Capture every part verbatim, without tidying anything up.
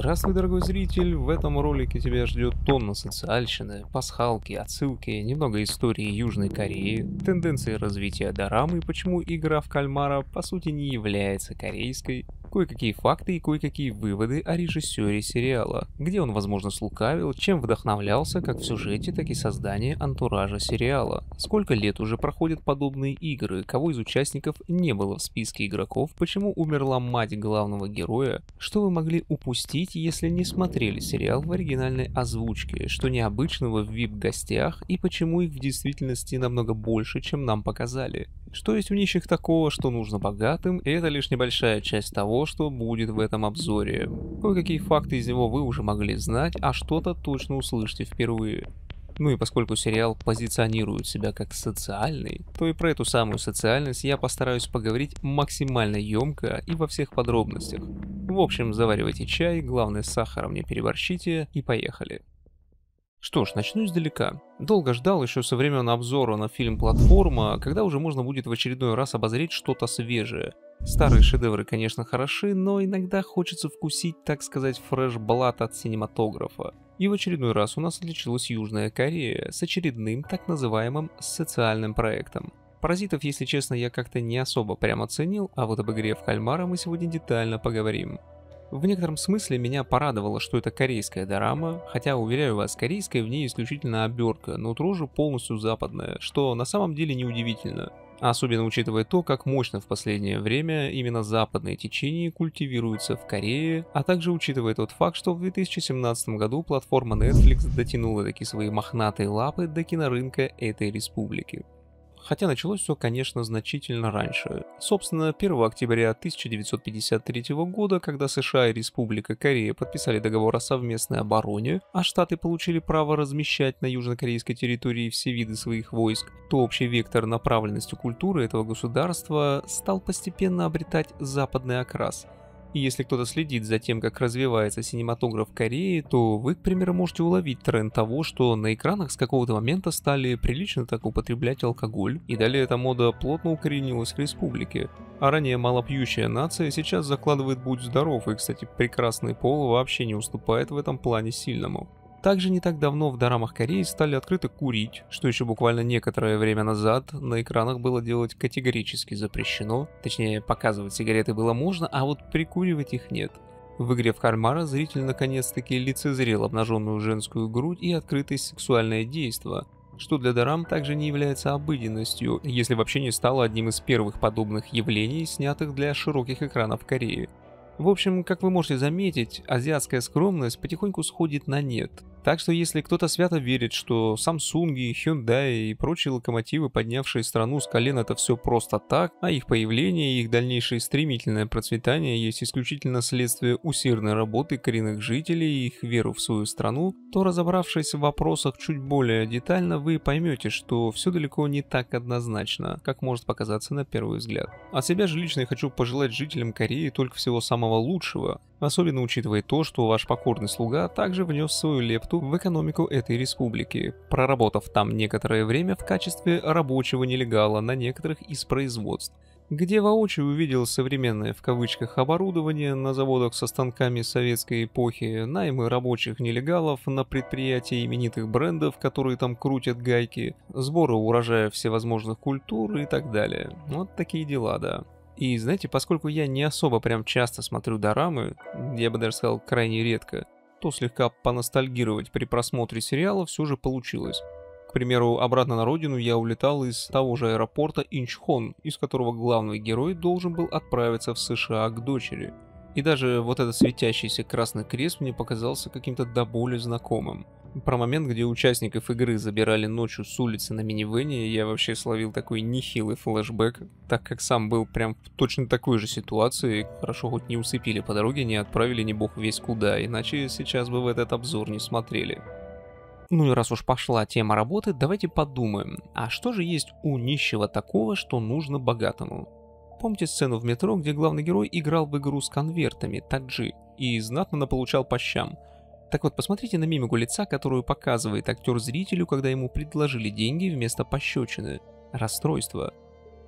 Здравствуй, дорогой зритель! В этом ролике тебя ждет тонна социальщины, пасхалки, отсылки, немного истории Южной Кореи, тенденции развития дорамы и почему игра в кальмара по сути не является корейской, кое-какие факты и кое-какие выводы о режиссере сериала, где он, возможно, слукавил, чем вдохновлялся как в сюжете, так и создании антуража сериала, сколько лет уже проходят подобные игры, кого из участников не было в списке игроков, почему умерла мать главного героя, что вы могли упустить, если не смотрели сериал в оригинальной озвучке, что необычного в ви ай пи-гостях и почему их в действительности намного больше, чем нам показали. Что есть у нищих такого, что нужно богатым, и это лишь небольшая часть того, что будет в этом обзоре. Кое-какие факты из него вы уже могли знать, а что-то точно услышите впервые. Ну и поскольку сериал позиционирует себя как социальный, то и про эту самую социальность я постараюсь поговорить максимально емко и во всех подробностях. В общем, заваривайте чай, главное с сахаром не переборщите и поехали. Что ж, начну издалека. Долго ждал еще со времен обзора на фильм «Платформа», когда уже можно будет в очередной раз обозреть что-то свежее. Старые шедевры, конечно, хороши, но иногда хочется вкусить, так сказать, фреш-блат от синематографа. И в очередной раз у нас отличилась Южная Корея с очередным так называемым социальным проектом. «Паразитов», если честно, я как-то не особо прямо ценил, а вот об игре в кальмара мы сегодня детально поговорим. В некотором смысле меня порадовало, что это корейская дорама, хотя, уверяю вас, корейская в ней исключительно обертка, но тоже полностью западная, что на самом деле неудивительно. Особенно учитывая то, как мощно в последнее время именно западные течения культивируются в Корее, а также учитывая тот факт, что в две тысячи семнадцатом году платформа Netflix дотянула таки свои мохнатые лапы до кинорынка этой республики. Хотя началось все, конечно, значительно раньше. Собственно, первого октября тысяча девятьсот пятьдесят третьего года, когда США и Республика Корея подписали договор о совместной обороне, а Штаты получили право размещать на южнокорейской территории все виды своих войск, то общий вектор направленности культуры этого государства стал постепенно обретать западный окрас. И если кто-то следит за тем, как развивается синематограф Кореи, то вы, к примеру, можете уловить тренд того, что на экранах с какого-то момента стали прилично так употреблять алкоголь, и далее эта мода плотно укоренилась в республике. А ранее малопьющая нация сейчас закладывает «будь здоров», и, кстати, прекрасный пол вообще не уступает в этом плане сильному. Также не так давно в дорамах Кореи стали открыто курить, что еще буквально некоторое время назад на экранах было делать категорически запрещено, точнее показывать сигареты было можно, а вот прикуривать их нет. В игре в кальмара зритель наконец-таки лицезрел обнаженную женскую грудь и открытое сексуальное действо, что для дорам также не является обыденностью, если вообще не стало одним из первых подобных явлений, снятых для широких экранов Кореи. В общем, как вы можете заметить, азиатская скромность потихоньку сходит на нет. Так что если кто-то свято верит, что Samsung, Hyundai и прочие локомотивы, поднявшие страну с колен, это все просто так, а их появление и их дальнейшее стремительное процветание есть исключительно следствие усердной работы коренных жителей и их веру в свою страну, то, разобравшись в вопросах чуть более детально, вы поймете, что все далеко не так однозначно, как может показаться на первый взгляд. От себя же лично я хочу пожелать жителям Кореи только всего самого лучшего, особенно учитывая то, что ваш покорный слуга также внес свою лепту в экономику этой республики, проработав там некоторое время в качестве рабочего нелегала на некоторых из производств, где воочию увидел современное в кавычках оборудование на заводах со станками советской эпохи, наймы рабочих нелегалов на предприятия именитых брендов, которые там крутят гайки, сборы урожая всевозможных культур и так далее. Вот такие дела, да. И знаете, поскольку я не особо прям часто смотрю дорамы, я бы даже сказал крайне редко, то слегка поностальгировать при просмотре сериала все же получилось. К примеру, обратно на родину я улетал из того же аэропорта Инчхон, из которого главный герой должен был отправиться в США к дочери. И даже вот этот светящийся красный крест мне показался каким-то до боли знакомым. Про момент, где участников игры забирали ночью с улицы на минивэне, я вообще словил такой нехилый флешбэк, так как сам был прям в точно такой же ситуации. Хорошо хоть не усыпили по дороге, не отправили не бог весь куда, иначе сейчас бы в этот обзор не смотрели. Ну и раз уж пошла тема работы, давайте подумаем, а что же есть у нищего такого, что нужно богатому? Помните сцену в метро, где главный герой играл в игру с конвертами, таджи, и знатно наполучал по щам? Так вот, посмотрите на мимику лица, которую показывает актер зрителю, когда ему предложили деньги вместо пощечины. Расстройство.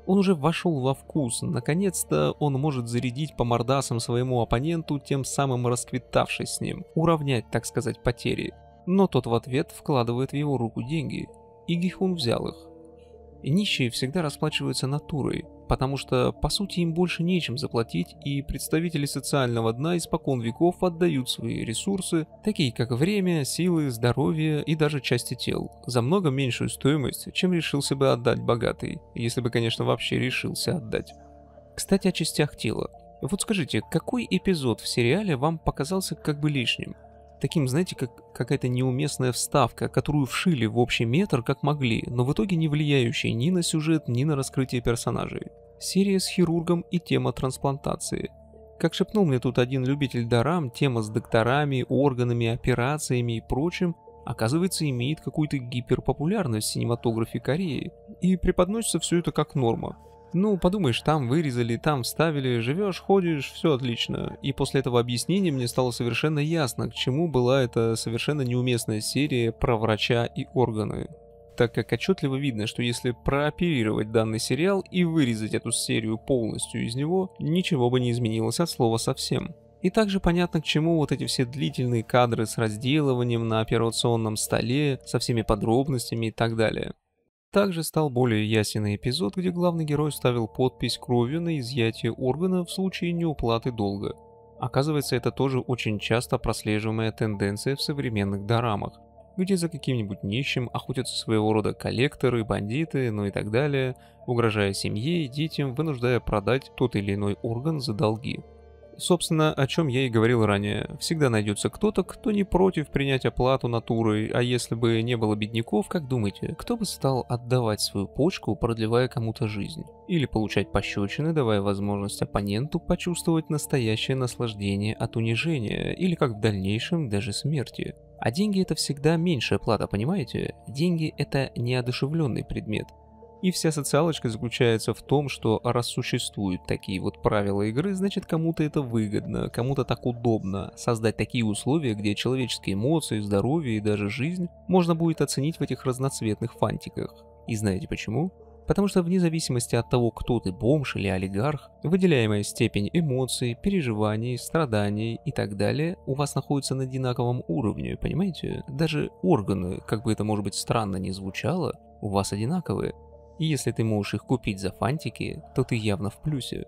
Он уже вошел во вкус, наконец-то он может зарядить по мордасам своему оппоненту, тем самым расквитавшись с ним, уравнять, так сказать, потери. Но тот в ответ вкладывает в его руку деньги, и Гихун взял их. Нищие всегда расплачиваются натурой, потому что, по сути, им больше нечем заплатить, и представители социального дна испокон веков отдают свои ресурсы, такие как время, силы, здоровье и даже части тел, за много меньшую стоимость, чем решился бы отдать богатый, если бы, конечно, вообще решился отдать. Кстати, о частях тела. Вот скажите, какой эпизод в сериале вам показался как бы лишним? Таким, знаете, как какая-то неуместная вставка, которую вшили в общий метр как могли, но в итоге не влияющая ни на сюжет, ни на раскрытие персонажей. Серия с хирургом и тема трансплантации. Как шепнул мне тут один любитель дорам, тема с докторами, органами, операциями и прочим, оказывается, имеет какую-то гиперпопулярность в синематографе Кореи, и преподносится все это как норма. Ну, подумаешь, там вырезали, там вставили, живешь, ходишь, все отлично. И после этого объяснения мне стало совершенно ясно, к чему была эта совершенно неуместная серия про врача и органы. Так как отчетливо видно, что если прооперировать данный сериал и вырезать эту серию полностью из него, ничего бы не изменилось от слова совсем. И также понятно, к чему вот эти все длительные кадры с разделыванием на операционном столе, со всеми подробностями и так далее. Также стал более ясен эпизод, где главный герой ставил подпись кровью на изъятие органа в случае неуплаты долга. Оказывается, это тоже очень часто прослеживаемая тенденция в современных дорамах, где за каким-нибудь нищим охотятся своего рода коллекторы, бандиты, ну и так далее, угрожая семье и детям, вынуждая продать тот или иной орган за долги. Собственно, о чем я и говорил ранее. Всегда найдется кто-то, кто не против принять оплату натурой, а если бы не было бедняков, как думаете, кто бы стал отдавать свою почку, продлевая кому-то жизнь? Или получать пощечины, давая возможность оппоненту почувствовать настоящее наслаждение от унижения, или как в дальнейшем даже смерти? А деньги — это всегда меньшая плата, понимаете? Деньги — это неодушевленный предмет. И вся социалочка заключается в том, что раз существуют такие вот правила игры, значит кому-то это выгодно, кому-то так удобно создать такие условия, где человеческие эмоции, здоровье и даже жизнь можно будет оценить в этих разноцветных фантиках. И знаете почему? Потому что вне зависимости от того, кто ты, бомж или олигарх, выделяемая степень эмоций, переживаний, страданий и так далее у вас находится на одинаковом уровне, понимаете? Даже органы, как бы это может быть странно ни звучало, у вас одинаковые. И если ты можешь их купить за фантики, то ты явно в плюсе.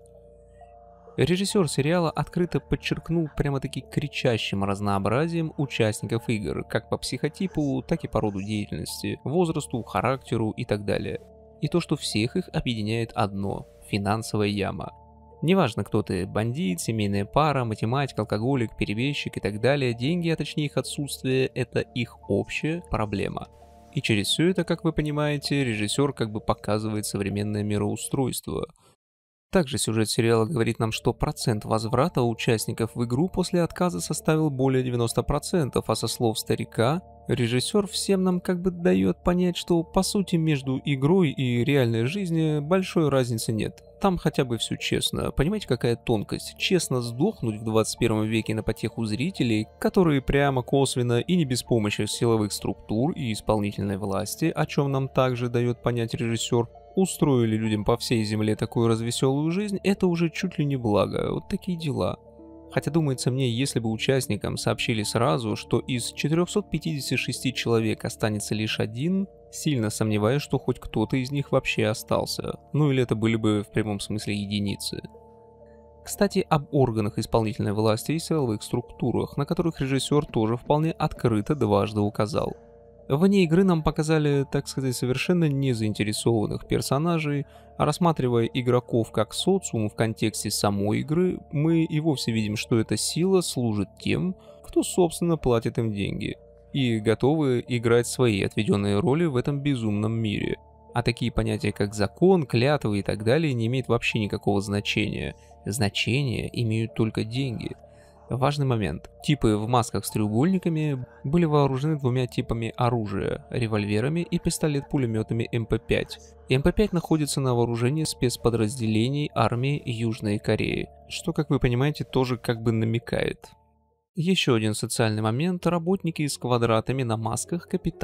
Режиссер сериала открыто подчеркнул прямо-таки кричащим разнообразием участников игр, как по психотипу, так и по роду деятельности, возрасту, характеру и так далее. И то, что всех их объединяет одно – финансовая яма. Неважно, кто ты – бандит, семейная пара, математик, алкоголик, перебежчик и так далее, деньги, а точнее их отсутствие – это их общая проблема. И через все это, как вы понимаете, режиссер как бы показывает современное мироустройство. Также сюжет сериала говорит нам, что процент возврата участников в игру после отказа составил более девяноста процентов, а со слов старика, режиссер всем нам как бы дает понять, что по сути между игрой и реальной жизнью большой разницы нет. Там хотя бы все честно. Понимаете, какая тонкость? Честно сдохнуть в двадцать первом веке на потеху зрителей, которые прямо косвенно и не без помощи силовых структур и исполнительной власти, о чем нам также дает понять режиссер, устроили людям по всей земле такую развеселую жизнь, это уже чуть ли не благо. Вот такие дела. Хотя, думается мне, если бы участникам сообщили сразу, что из четырёхсот пятидесяти шести человек останется лишь один, сильно сомневаюсь, что хоть кто-то из них вообще остался. Ну или это были бы в прямом смысле единицы. Кстати, об органах исполнительной власти и силовых структурах, на которых режиссер тоже вполне открыто дважды указал. Вне игры нам показали, так сказать, совершенно незаинтересованных персонажей, а рассматривая игроков как социум в контексте самой игры, мы и вовсе видим, что эта сила служит тем, кто собственно платит им деньги, и готовы играть свои отведенные роли в этом безумном мире. А такие понятия, как закон, клятвы и так далее, не имеют вообще никакого значения. Значение имеют только деньги. Важный момент. Типы в масках с треугольниками были вооружены двумя типами оружия – револьверами и пистолет-пулеметами эм пэ пять. эм пэ пять находится на вооружении спецподразделений армии Южной Кореи, что, как вы понимаете, тоже как бы намекает. Еще один социальный момент – работники с квадратами на масках – капитаны.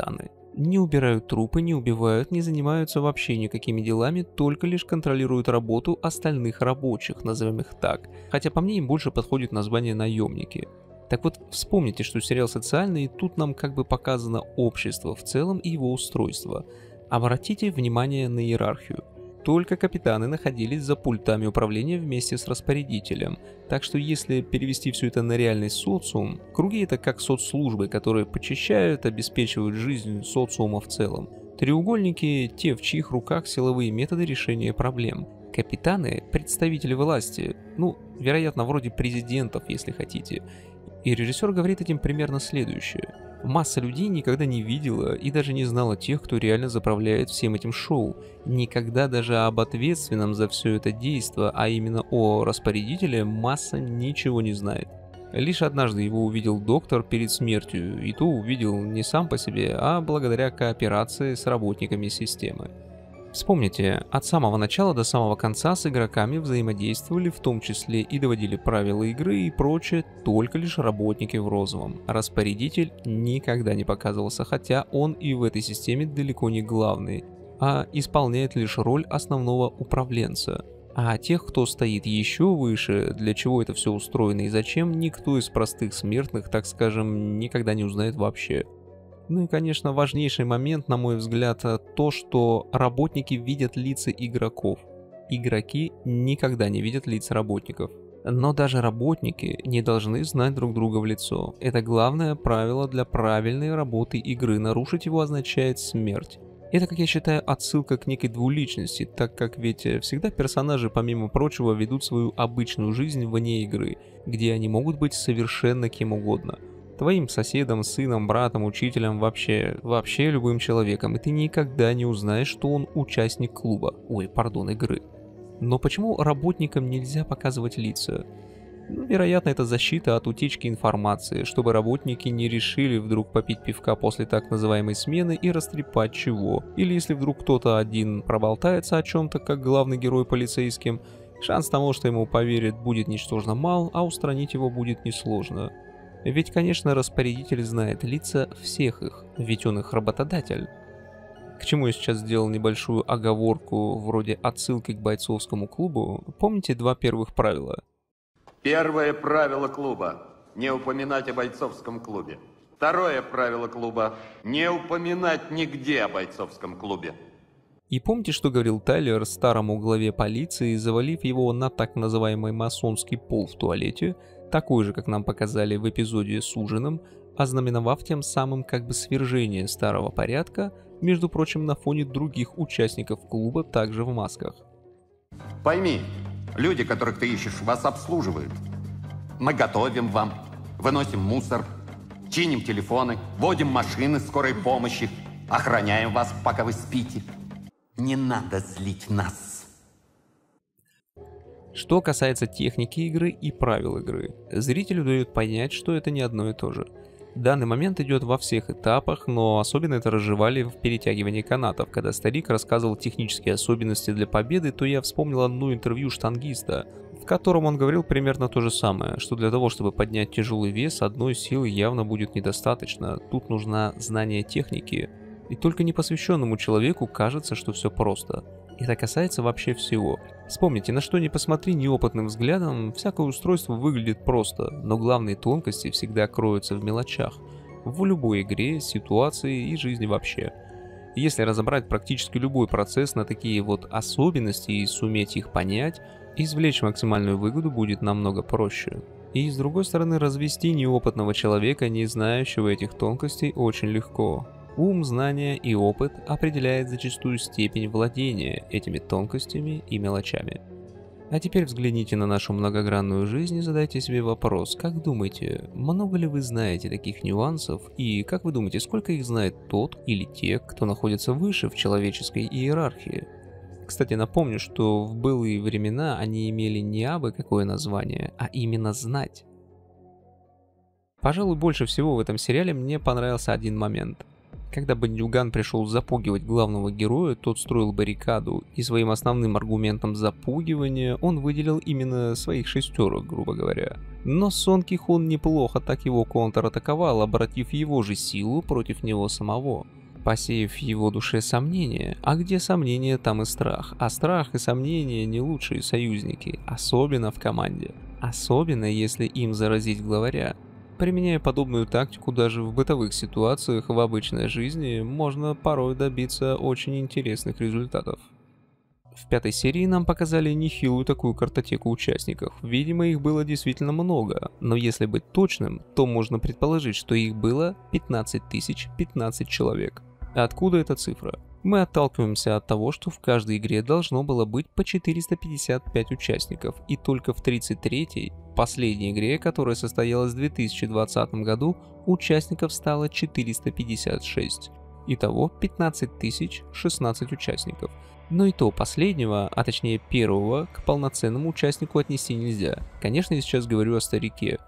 Не убирают трупы, не убивают, не занимаются вообще никакими делами, только лишь контролируют работу остальных рабочих, назовем их так. Хотя по мне им больше подходит название наемники. Так вот, вспомните, что сериал социальный, и тут нам как бы показано общество в целом и его устройство. Обратите внимание на иерархию. Только капитаны находились за пультами управления вместе с распорядителем. Так что если перевести все это на реальный социум, круги это как соцслужбы, которые почищают, обеспечивают жизнь социума в целом. Треугольники – те, в чьих руках силовые методы решения проблем. Капитаны – представители власти, ну, вероятно, вроде президентов, если хотите. И режиссер говорит этим примерно следующее. Масса людей никогда не видела и даже не знала тех, кто реально заправляет всем этим шоу. Никогда даже об ответственном за все это действо, а именно о распорядителе, масса ничего не знает. Лишь однажды его увидел доктор перед смертью, и то увидел не сам по себе, а благодаря кооперации с работниками системы. Вспомните, от самого начала до самого конца с игроками взаимодействовали, в том числе и доводили правила игры и прочее, только лишь работники в розовом. Распорядитель никогда не показывался, хотя он и в этой системе далеко не главный, а исполняет лишь роль основного управленца. А тех, кто стоит еще выше, для чего это все устроено и зачем, никто из простых смертных, так скажем, никогда не узнает вообще. Ну и, конечно, важнейший момент, на мой взгляд, то, что работники видят лица игроков. Игроки никогда не видят лица работников. Но даже работники не должны знать друг друга в лицо. Это главное правило для правильной работы игры. Нарушить его означает смерть. Это, как я считаю, отсылка к некой двуличности, так как ведь всегда персонажи, помимо прочего, ведут свою обычную жизнь вне игры, где они могут быть совершенно кем угодно. Твоим соседом, сыном, братом, учителем, вообще, вообще любым человеком, и ты никогда не узнаешь, что он участник клуба, ой, пардон, игры. Но почему работникам нельзя показывать лица? Ну, вероятно, это защита от утечки информации, чтобы работники не решили вдруг попить пивка после так называемой смены и растрепать чего. Или если вдруг кто-то один проболтается о чем-то, как главный герой полицейским, шанс того, что ему поверят, будет ничтожно мал, а устранить его будет несложно. Ведь, конечно, распорядитель знает лица всех их, ведь он их работодатель. К чему я сейчас сделал небольшую оговорку вроде отсылки к бойцовскому клубу, помните два первых правила? Первое правило клуба – не упоминать о бойцовском клубе. Второе правило клуба – не упоминать нигде о бойцовском клубе. И помните, что говорил Тайлер старому главе полиции, завалив его на так называемый масонский пол в туалете, такой же, как нам показали в эпизоде с ужином, ознаменовав тем самым как бы свержение старого порядка, между прочим, на фоне других участников клуба также в масках. Пойми, люди, которых ты ищешь, вас обслуживают. Мы готовим вам, выносим мусор, чиним телефоны, водим машины скорой помощи, охраняем вас, пока вы спите. Не надо злить нас. Что касается техники игры и правил игры, зрителю дают понять, что это не одно и то же. Данный момент идет во всех этапах, но особенно это разжевали в перетягивании канатов. Когда старик рассказывал технические особенности для победы, то я вспомнил одно интервью штангиста, в котором он говорил примерно то же самое, что для того, чтобы поднять тяжелый вес, одной силы явно будет недостаточно, тут нужно знание техники. И только непосвященному человеку кажется, что все просто. Это касается вообще всего. Вспомните, на что ни посмотри неопытным взглядом, всякое устройство выглядит просто, но главные тонкости всегда кроются в мелочах. В любой игре, ситуации и жизни вообще. Если разобрать практически любой процесс на такие вот особенности и суметь их понять, извлечь максимальную выгоду будет намного проще. И с другой стороны, развести неопытного человека, не знающего этих тонкостей, очень легко. Ум, знания и опыт определяет зачастую степень владения этими тонкостями и мелочами. А теперь взгляните на нашу многогранную жизнь и задайте себе вопрос, как думаете, много ли вы знаете таких нюансов, и как вы думаете, сколько их знает тот или те, кто находится выше в человеческой иерархии? Кстати, напомню, что в былые времена они имели не абы какое название, а именно знать. Пожалуй, больше всего в этом сериале мне понравился один момент. Когда бандюган пришел запугивать главного героя, тот строил баррикаду, и своим основным аргументом запугивания он выделил именно своих шестерок, грубо говоря. Но Сон Кихон неплохо так его контратаковал, обратив его же силу против него самого. посеяв в его душе сомнения. А где сомнения, там и страх. А страх и сомнения не лучшие союзники, особенно в команде. Особенно, если им заразить главаря. Применяя подобную тактику даже в бытовых ситуациях в обычной жизни, можно порой добиться очень интересных результатов. В пятой серии нам показали нехилую такую картотеку участников. Видимо, их было действительно много, но если быть точным, то можно предположить, что их было пятнадцать тысяч пятнадцать человек. Откуда эта цифра? Мы отталкиваемся от того, что в каждой игре должно было быть по четыреста пятьдесят пять участников, и только в тридцать третьей, последней игре, которая состоялась в две тысячи двадцатом году, участников стало четыреста пятьдесят шесть. Итого пятнадцать тысяч шестнадцать участников. Но и то последнего, а точнее первого, к полноценному участнику отнести нельзя. Конечно, я сейчас говорю о старике.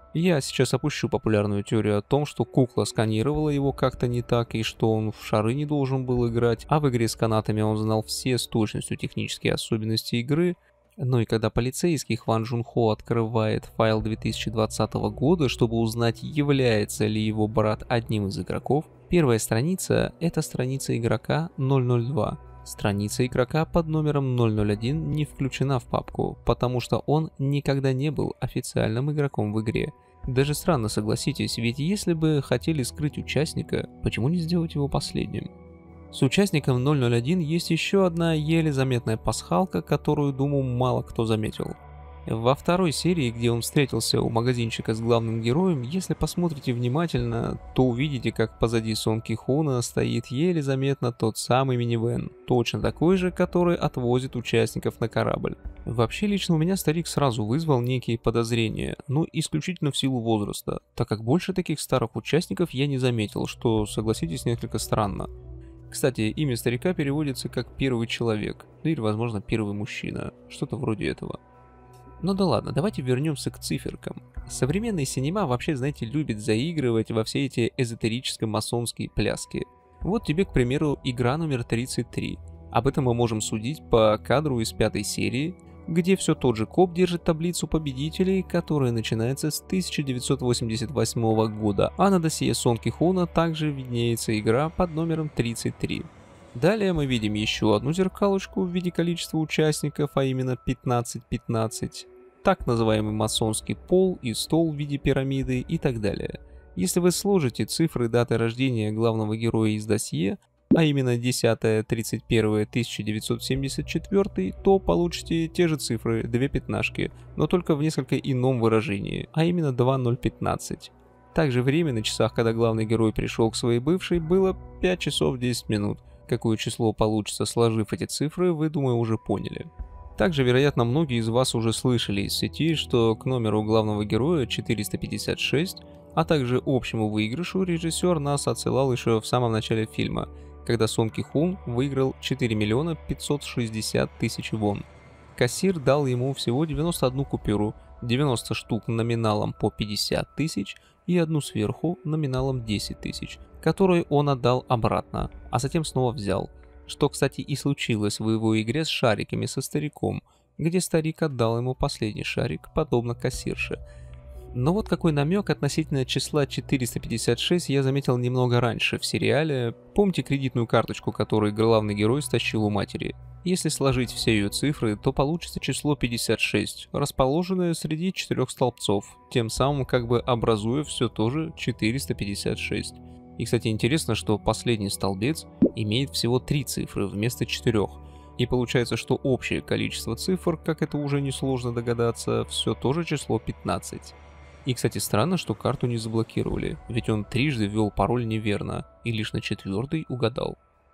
Я сейчас опущу популярную теорию о том, что кукла сканировала его как-то не так, и что он в шары не должен был играть, а в игре с канатами он знал все с точностью технические особенности игры. Ну и когда полицейский Хван Джун Хо открывает файл две тысячи двадцатого года, чтобы узнать, является ли его брат одним из игроков, первая страница — это страница игрока ноль ноль два. Страница игрока под номером ноль ноль один не включена в папку, потому что он никогда не был официальным игроком в игре. Даже странно, согласитесь, ведь если бы хотели скрыть участника, почему не сделать его последним? С участником ноль ноль один есть еще одна еле заметная пасхалка, которую, думаю, мало кто заметил. Во второй серии, где он встретился у магазинчика с главным героем, если посмотрите внимательно, то увидите, как позади Сон Ки Хуна стоит еле заметно тот самый минивэн, точно такой же, который отвозит участников на корабль. Вообще, лично у меня старик сразу вызвал некие подозрения, но исключительно в силу возраста, так как больше таких старых участников я не заметил, что, согласитесь, несколько странно. Кстати, имя старика переводится как «первый человек», или, возможно, «первый мужчина», что-то вроде этого. Ну да ладно, давайте вернемся к циферкам. Современный синема вообще, знаете, любит заигрывать во все эти эзотерическо-масонские пляски. Вот тебе, к примеру, игра номер тридцать три. Об этом мы можем судить по кадру из пятой серии, где все тот же коп держит таблицу победителей, которая начинается с тысяча девятьсот восемьдесят восьмого года, а на досье Сон Ки Хуна также виднеется игра под номером тридцать три. Далее мы видим еще одну зеркалочку в виде количества участников, а именно пятнадцать пятнадцать, так называемый масонский пол и стол в виде пирамиды и так далее. Если вы сложите цифры даты рождения главного героя из досье, а именно десятое тридцать первое тысяча девятьсот семьдесят четвёртый, то получите те же цифры, две пятнашки, но только в несколько ином выражении, а именно два ноль пятнадцать. Также время на часах, когда главный герой пришел к своей бывшей, было пять часов десять минут. Какое число получится, сложив эти цифры, вы, думаю, уже поняли. Также, вероятно, многие из вас уже слышали из сети, что к номеру главного героя четыреста пятьдесят шесть, а также общему выигрышу режиссер нас отсылал еще в самом начале фильма, когда Сон Ки Хун выиграл четыре миллиона пятьсот шестьдесят тысяч вон. Кассир дал ему всего девяносто одну купюру, девяносто штук номиналом по пятьдесят тысяч и одну сверху номиналом десять тысяч, которую он отдал обратно, а затем снова взял. Что, кстати, и случилось в его игре с шариками со стариком, где старик отдал ему последний шарик, подобно кассирше. Но вот какой намек относительно числа четыреста пятьдесят шесть я заметил немного раньше в сериале. Помните кредитную карточку, которую главный герой стащил у матери? Если сложить все ее цифры, то получится число пятьдесят шесть, расположенное среди четырех столбцов, тем самым как бы образуя все то же четыреста пятьдесят шесть. И, кстати, интересно, что последний столбец имеет всего три цифры вместо четырех. И получается, что общее количество цифр, как это уже несложно догадаться, все то же число пятнадцать. И, кстати, странно, что карту не заблокировали, ведь он трижды ввел пароль неверно и лишь на четвертый угадал.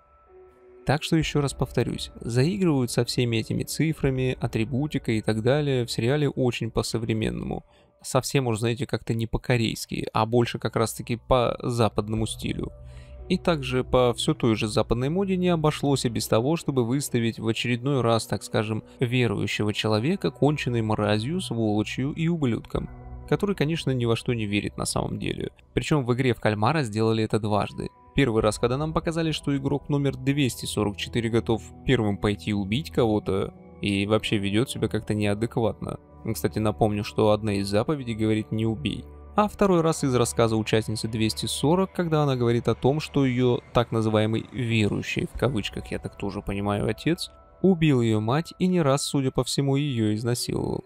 Так что еще раз повторюсь, заигрывают со всеми этими цифрами, атрибутикой и так далее в сериале очень по-современному. Совсем уж, знаете, как-то не по-корейски, а больше как раз-таки по западному стилю. И также по все той же западной моде не обошлось и без того, чтобы выставить в очередной раз, так скажем, верующего человека конченной мразью, сволочью и ублюдком, который, конечно, ни во что не верит на самом деле. Причем в игре в кальмара сделали это дважды. Первый раз, когда нам показали, что игрок номер двести сорок четыре готов первым пойти убить кого-то и вообще ведет себя как-то неадекватно. Кстати, напомню, что одна из заповедей говорит «не убей». а второй раз из рассказа участницы двести сорок, когда она говорит о том, что ее так называемый «верующий», в кавычках я так тоже понимаю, отец, убил ее мать и не раз, судя по всему, ее изнасиловал.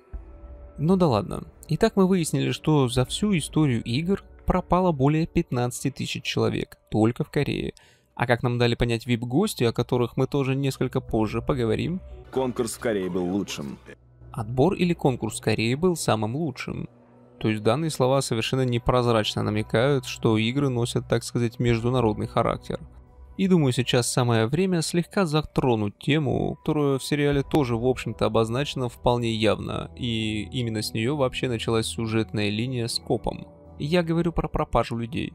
Ну да ладно. Итак, мы выяснили, что за всю историю игр пропало более пятнадцати тысяч человек, только в Корее. А как нам дали понять вип-гости, о которых мы тоже несколько позже поговорим, конкурс в Корее был лучшим. Отбор или конкурс в Корее был самым лучшим. То есть данные слова совершенно непрозрачно намекают, что игры носят, так сказать, международный характер. И думаю, сейчас самое время слегка затронуть тему, которая в сериале тоже, в общем-то, обозначена вполне явно, и именно с нее вообще началась сюжетная линия с копом. Я говорю про пропажу людей.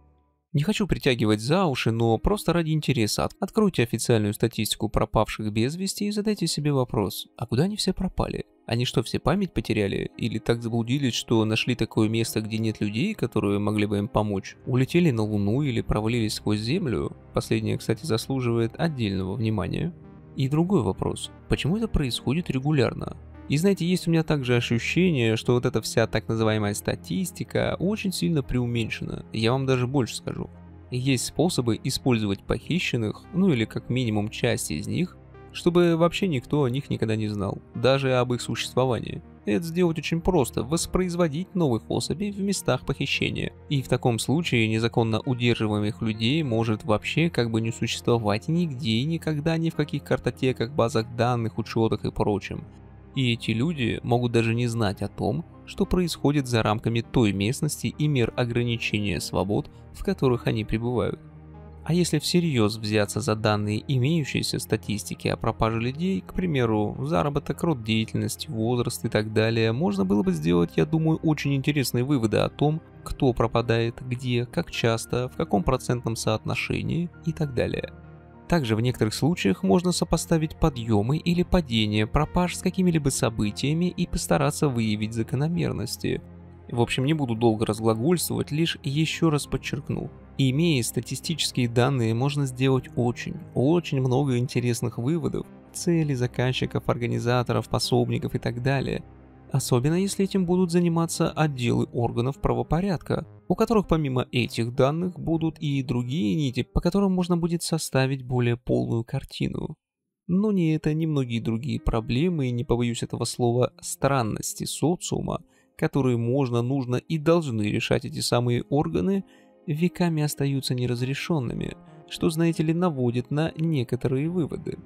Не хочу притягивать за уши, но просто ради интереса откройте официальную статистику пропавших без вести и задайте себе вопрос, а куда они все пропали? Они что, все память потеряли? Или так заблудились, что нашли такое место, где нет людей, которые могли бы им помочь? Улетели на Луну или провалились сквозь Землю? Последнее, кстати, заслуживает отдельного внимания. И другой вопрос. Почему это происходит регулярно? И знаете, есть у меня также ощущение, что вот эта вся так называемая статистика очень сильно преуменьшена. Я вам даже больше скажу. Есть способы использовать похищенных, ну или как минимум часть из них, чтобы вообще никто о них никогда не знал, даже об их существовании. Это сделать очень просто – воспроизводить новых особей в местах похищения. И в таком случае незаконно удерживаемых людей может вообще как бы не существовать нигде и никогда ни в каких картотеках, базах данных, учетах и прочем. И эти люди могут даже не знать о том, что происходит за рамками той местности и мер ограничения свобод, в которых они пребывают. А если всерьез взяться за данные имеющейся статистики о пропаже людей, к примеру, заработок, род деятельности, возраст и так далее, можно было бы сделать, я думаю, очень интересные выводы о том, кто пропадает, где, как часто, в каком процентном соотношении и так далее. Также в некоторых случаях можно сопоставить подъемы или падения пропаж с какими-либо событиями и постараться выявить закономерности. В общем, не буду долго разглагольствовать, лишь еще раз подчеркну. Имея статистические данные, можно сделать очень, очень много интересных выводов, целей заказчиков, организаторов, пособников и так далее. Особенно если этим будут заниматься отделы органов правопорядка, у которых помимо этих данных будут и другие нити, по которым можно будет составить более полную картину. Но не это, ни многие другие проблемы, и не побоюсь этого слова, странности социума, которые можно, нужно и должны решать эти самые органы, веками остаются неразрешенными, что, знаете ли, наводит на некоторые выводы.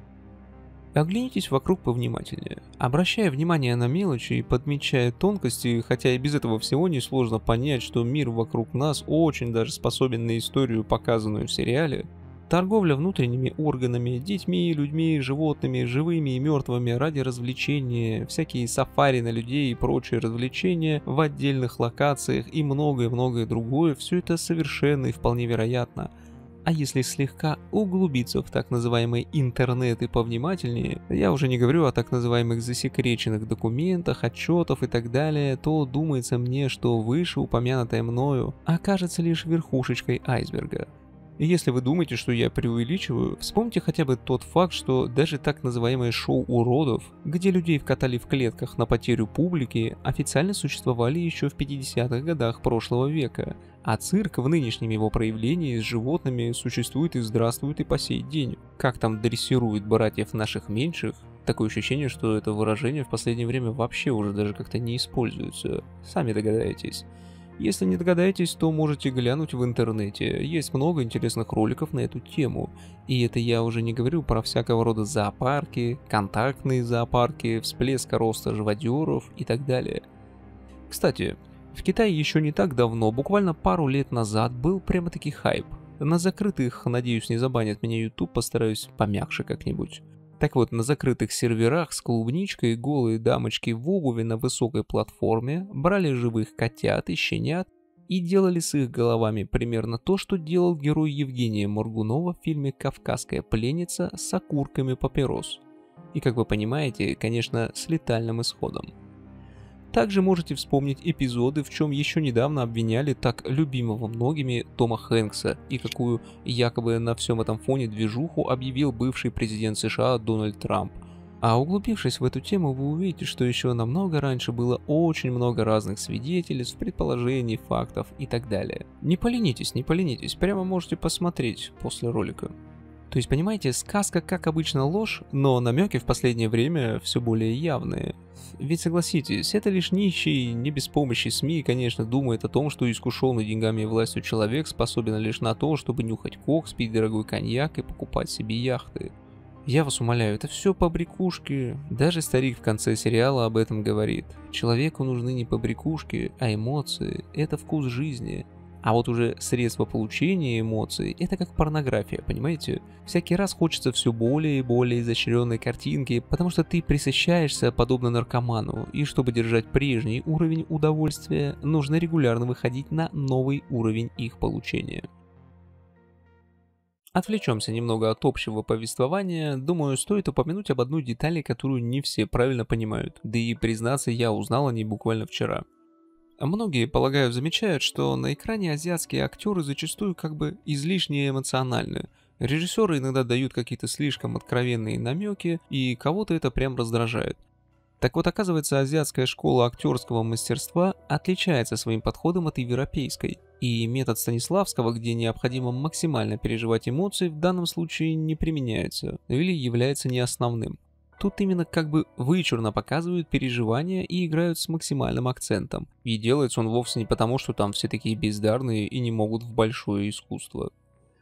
Оглянитесь вокруг повнимательнее. Обращая внимание на мелочи и подмечая тонкости, хотя и без этого всего несложно понять, что мир вокруг нас очень даже способен на историю, показанную в сериале. Торговля внутренними органами, детьми, людьми, животными, живыми и мертвыми ради развлечения, всякие сафари на людей и прочие развлечения в отдельных локациях и многое-многое другое, все это совершенно и вполне вероятно. А если слегка углубиться в так называемый интернет и повнимательнее, я уже не говорю о так называемых засекреченных документах, отчетах и так далее, то думается мне, что вышеупомянутое мною окажется лишь верхушечкой айсберга. И если вы думаете, что я преувеличиваю, вспомните хотя бы тот факт, что даже так называемое шоу уродов, где людей вкатали в клетках на потерю публики, официально существовали еще в пятидесятых годах прошлого века, а цирк в нынешнем его проявлении с животными существует и здравствует и по сей день. Как там дрессируют братьев наших меньших, такое ощущение, что это выражение в последнее время вообще уже даже как-то не используется, сами догадаетесь. Если не догадаетесь, то можете глянуть в интернете, есть много интересных роликов на эту тему. И это я уже не говорю про всякого рода зоопарки, контактные зоопарки, всплеска роста живодеров и так далее. Кстати, в Китае еще не так давно, буквально пару лет назад, был прямо-таки хайп. На закрытых, надеюсь, не забанят меня YouTube, постараюсь помягче как-нибудь. Так вот, на закрытых серверах с клубничкой голые дамочки в обуви на высокой платформе брали живых котят и щенят и делали с их головами примерно то, что делал герой Евгения Моргунова в фильме «Кавказская пленница» с окурками папирос. И, как вы понимаете, конечно, с летальным исходом. Также можете вспомнить эпизоды, в чем еще недавно обвиняли так любимого многими Тома Хэнкса, и какую якобы на всем этом фоне движуху объявил бывший президент США Дональд Трамп. А углубившись в эту тему, вы увидите, что еще намного раньше было очень много разных свидетельств, предположений, фактов и так далее. Не поленитесь, не поленитесь, прямо можете посмотреть после ролика. То есть, понимаете, сказка как обычно ложь, но намеки в последнее время все более явные. Ведь согласитесь, это лишь нищий, не без помощи СМИ, конечно, думает о том, что искушенный деньгами и властью человек способен лишь на то, чтобы нюхать кокс, пить дорогой коньяк и покупать себе яхты. Я вас умоляю, это все побрякушки. Даже старик в конце сериала об этом говорит. Человеку нужны не побрякушки, а эмоции. Это вкус жизни. А вот уже средства получения эмоций — это как порнография, понимаете? Всякий раз хочется все более и более изощренной картинки, потому что ты пресыщаешься подобно наркоману, и чтобы держать прежний уровень удовольствия, нужно регулярно выходить на новый уровень их получения. Отвлечемся немного от общего повествования. Думаю, стоит упомянуть об одной детали, которую не все правильно понимают. Да и, признаться, я узнал о ней буквально вчера. Многие, полагаю, замечают, что на экране азиатские актеры зачастую как бы излишне эмоциональны. Режиссеры иногда дают какие-то слишком откровенные намеки, и кого-то это прям раздражает. Так вот, оказывается, азиатская школа актерского мастерства отличается своим подходом от европейской. И метод Станиславского, где необходимо максимально переживать эмоции, в данном случае не применяется или является не основным. Тут именно как бы вычурно показывают переживания и играют с максимальным акцентом. И делается он вовсе не потому, что там все такие бездарные и не могут в большое искусство.